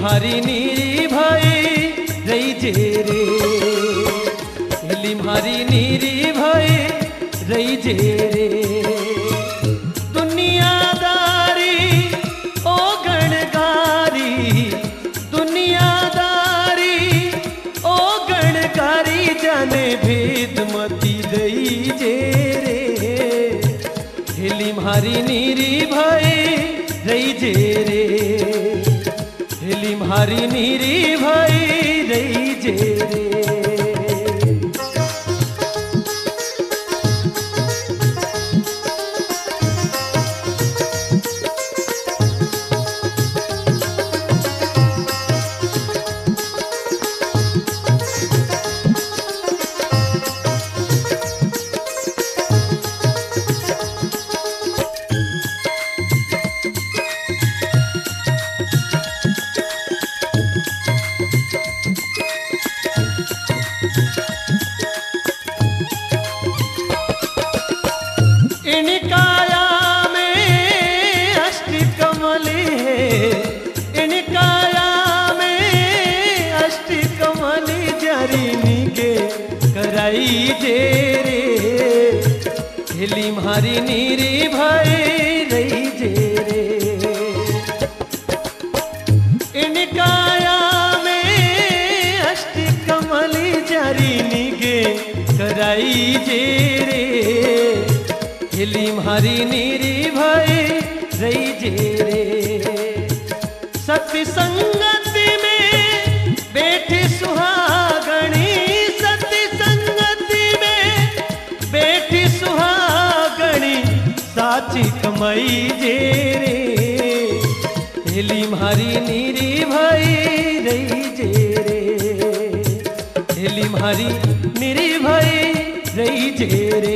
म्हारी नीरी भाई रही जे रे, हेली म्हारी नीरी भाई रही जे रे। दुनियादारी ओ गणगारी, दुनियादारी ओ गणगारी जाने भेद मती दई जे रे, हेली म्हारी नीरी भाई रही जे रे, हेली म्हारी नीरी भाई रही जे रे। इन काया में अष्टकमल है, इन काया में अष्टकमल जरी निगे कराई जे रे, हेली म्हारी नीरी भाई रही जे रे। इन काया में अष्टकमल जरी निगे कराई जे रे, हेली म्हारी नीरी भाई रही जे रे। सती संगति में बैठी सुहागणी, सती संगति में बैठी सुहागणी साची कमाई जे रे, हेली म्हारी नीरी भाई रही जे रे, हेली म्हारी नीरी भाई रही जे रे।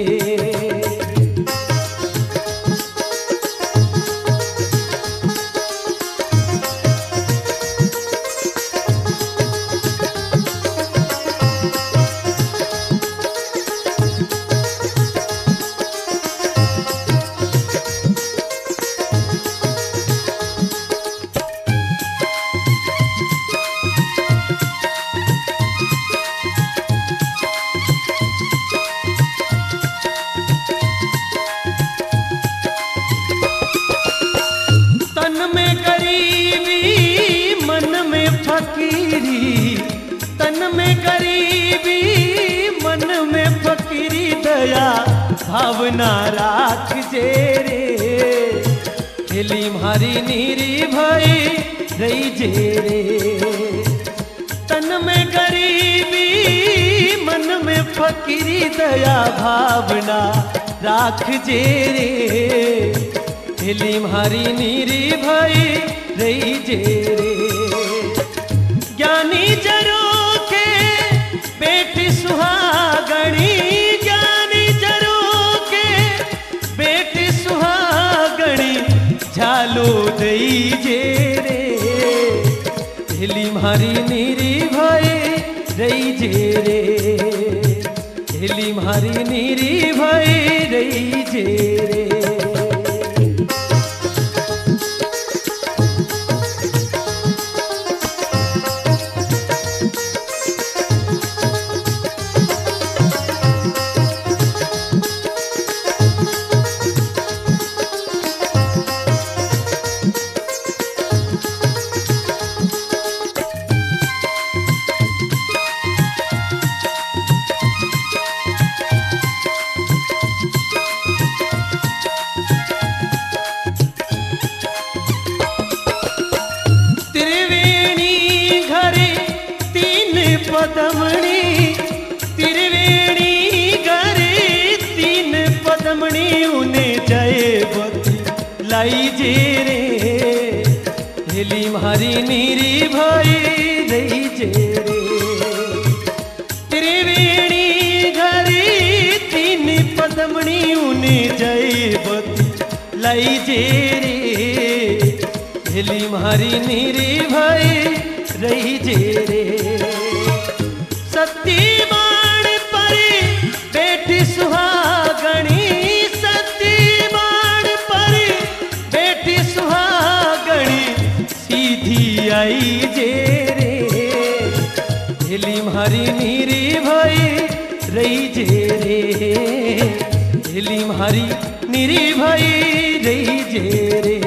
तन में गरीबी मन में फकीरी, तन में गरीबी मन में फकीरी दया भावना राख जे रे, हेली म्हारी नीरी भाई रही जे रे। तन में गरीबी मन में फकीरी दया भावना राख जे रे, हेली म्हारी नीरी भाई रही जे रे। ज्ञानी जरो के बेटी सुहागणी, ज्ञानी जरो के बेटी सुहागणी झालो दई जे रे, हेली म्हारी नीरी भाई रही जे रे, हेली म्हारी नीरी भाई रही जे रे। पदमणी त्रिवेणी घरे तीन पदमणी उन्हें जय बती लाई जे रे, हेली म्हारी नीरी भाई रही जे रे। त्रिवेणी घरे तीन पदमणी उन्हें जय बती लाई जे रे, हेली म्हारी नीरी भाई रही जे रे। सती बाण परी बेटी सुहागणी, सती बाण परी बेटी सुहागणी सीधी आई जे म्हारी निर्भय रही जे रे।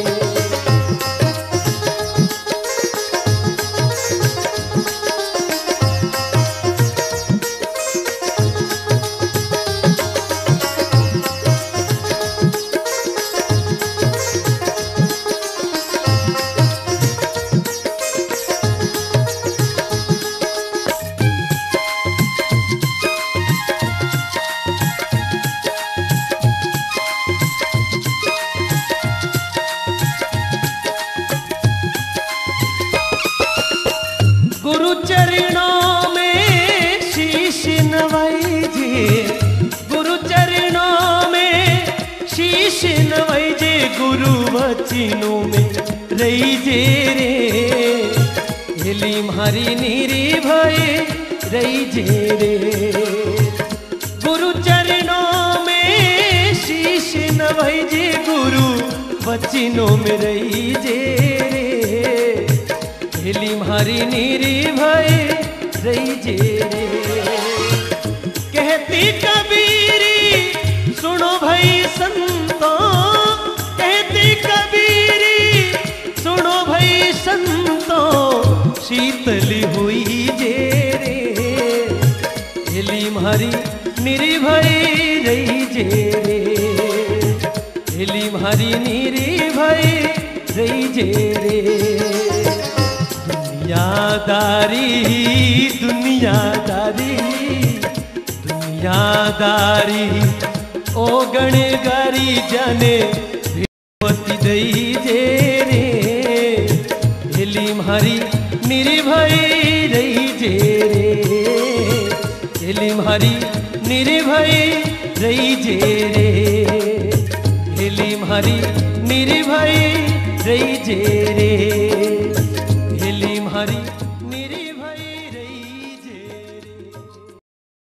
गुरु चरणों में शीश नवाई जे, गुरु चरणों में शीश नवाई जे, गुरु वचनों में रही जे रे। हेली म्हारी निर्भय रही जे रे। गुरु चरणों में शीश नवाई जे, गुरु वचनों में रही जे रे। हेली म्हारी निर्भय रही जे रे। कहती कबीरी सुनो भाई संतों, कहती कबीरी सुनो भाई संतों, शीतल हुई जे रे। हेली म्हारी निर्भय रही जे रे। हेली म्हारी निर्भय रही जे रे। दुनियादारी दुनियादारी दुनियादारी ओ गणगारी जाने भेवती दई जे रे। हेली म्हारी निर्भय रही जे रे। हेली म्हारी निर्भय रही जे रे। हेली म्हारी निर्भय रही जे रे। हेली म्हारी